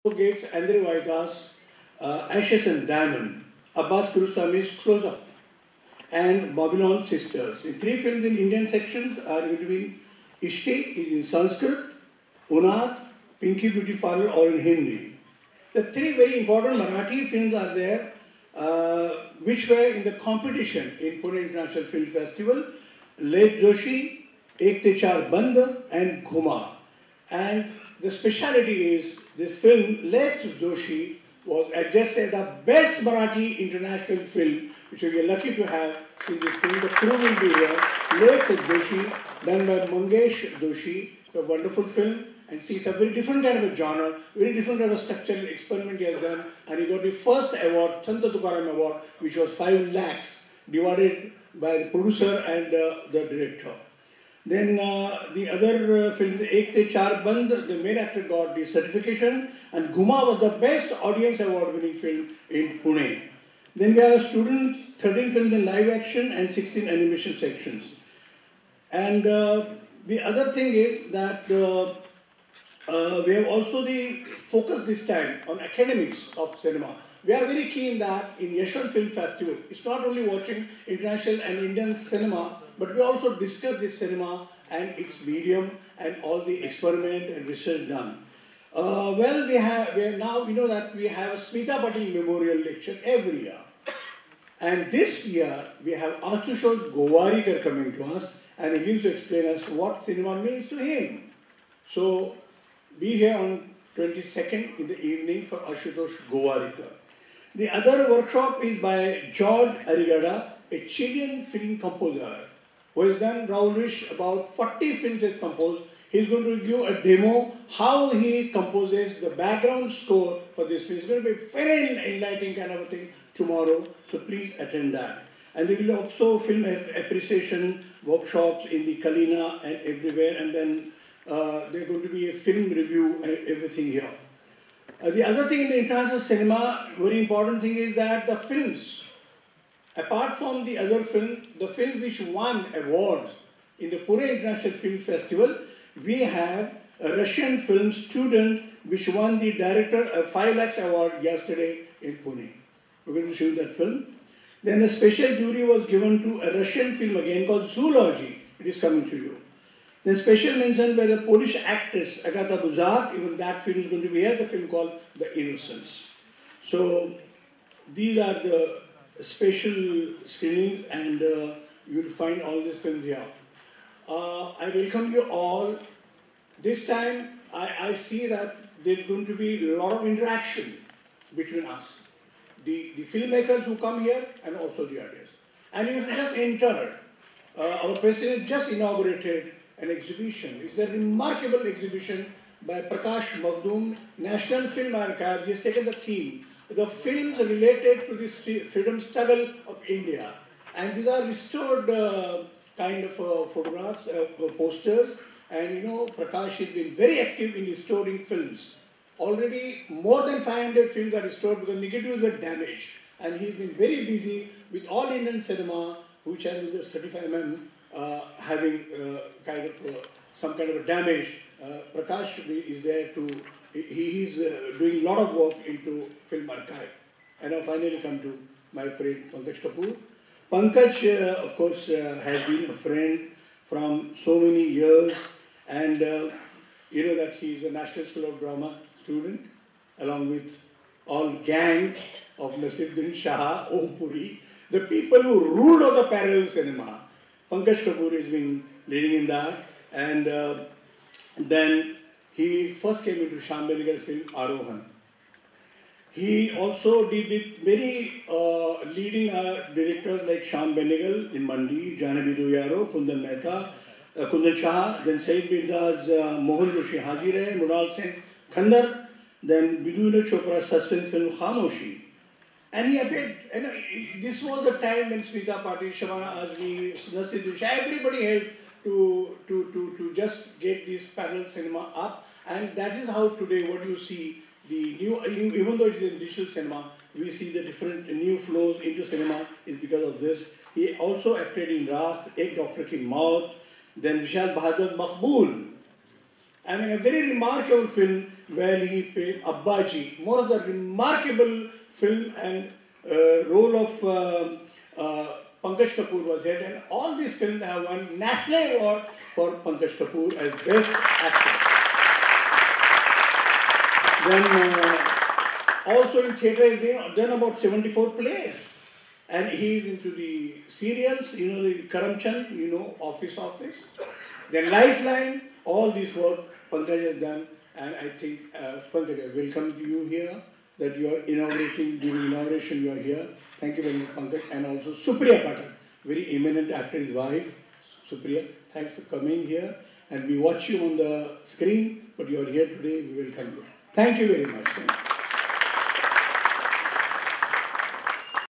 Gates, Andre Vaidas, Ashes and Diamond, Abbas Kiarostami's Close Up, and Babylon Sisters. In three films in Indian sections are going to be Ishti is in Sanskrit, Unath, Pinky Beauty Parlor or in Hindi. The three very important Marathi films are there which were in the competition in Pune International Film Festival, Let Joshi, Ek Te Char Band and Ghuma. And the speciality is this film, Let Joshi, was adjusted the best Marathi international film, which we are lucky to have seen this film. The crew will be here. Let Joshi, done by Mangesh Joshi. It's a wonderful film. And see, it's a very different kind of a genre, very different kind of structural experiment he has done. And he got the first award, Santa Tukaram Award, which was 5 lakhs, divided by the producer and the director. Then the other films, Ek Te Char Band, the main actor got the certification, and Ghuma was the best audience award winning film in Pune. Then we have students, 13 films in live action and 16 animation sections. And the other thing is that we have also the focus this time on academics of cinema. We are very keen that in Yashwant Film Festival, it's not only watching international and Indian cinema, but we also discuss this cinema and its medium and all the experiment and research done. Well, we are now, you know that we have a Smita Patil Memorial Lecture every year. And this year, we have Ashutosh Gowarikar coming to us, and he will to explain us what cinema means to him. So, be here on 22nd in the evening for Ashutosh Gowarikar. The other workshop is by George Arigada, a Chilean film composer who has done Raulish about 40 films he has composed. He is going to give a demo how he composes the background score for this film. It's going to be a very enlightening kind of a thing tomorrow, so please attend that. And there will also film appreciation workshops in the Kalina and everywhere, and then there is going to be a film review and everything here. The other thing in the international cinema, very important thing is that the films, apart from the other films, the films which won awards in the Pune International Film Festival, we have a Russian film student which won the director a 5 lakhs award yesterday in Pune. We're going to show you that film. Then a special jury was given to a Russian film again called Zoology. It is coming to you. Then special mention by the Polish actress Agata Buzak, even that film is going to be here, the film called The Innocents. So these are the special screenings, and you will find all these films here. I welcome you all. This time I see that there is going to be a lot of interaction between us, the filmmakers who come here and also the audience. And you just entered, our president just inaugurated an exhibition. It's a remarkable exhibition by Prakash Magdum, National Film Archive. He has taken the theme, the films related to this freedom struggle of India. And these are restored kind of photographs, posters. And you know, Prakash has been very active in restoring films. Already more than 500 films are restored because negatives were damaged. And he's been very busy with all Indian cinema, which are with the 35 mm, having some kind of a damage. Prakash is there to, he is doing a lot of work into film archive. And I finally come to my friend Pankaj Kapoor. Pankaj, of course, has been a friend from so many years, and you know that he is a National School of Drama student, along with all gang of Nasiruddin Shah, Om Puri, the people who ruled on the parallel cinema. Pankaj Kapoor has been leading in that, and then he first came into Shyam Benegal's film Arohan. He also did with many leading directors like Shyam Benegal in Mandi, Janavi Duyaro, Kundan Mehta, Kundan Shah, then Saeed Mirza's Mohan Joshi Hajire, Mrunal Sen's Khandar, then Vidula Chopra's suspense film Khamoshi. And he appeared, you know, this was the time when Smita Patil, Shabana Azmi, Nasiruddin Shah, everybody helped to just get this parallel cinema up. And that is how today what you see, the new, even though it is in digital cinema, we see the different new flows into cinema is because of this. He also acted in Rakh, Ek Doctor Ki Maut, then Vishal Bahadur Maqbool. I mean, a very remarkable film where he played Abbaji, one of the remarkable film and role of Pankaj Kapoor was there, and all these films have won National Award for Pankaj Kapoor as Best Actor. Then also in theatre, they have done about 74 plays. And he is into the serials, you know, the Karamchand, you know, Office. Then Lifeline, all this work Pankaj has done. And I think, Pankaj, I welcome you here, that you are inaugurating, during inauguration you are here. Thank you very much, Pankaj. And also Supriya Pathak, very eminent actor, his wife, Supriya. Thanks for coming here. And we watch you on the screen, but you are here today, we welcome you. Thank you very much. Thank you.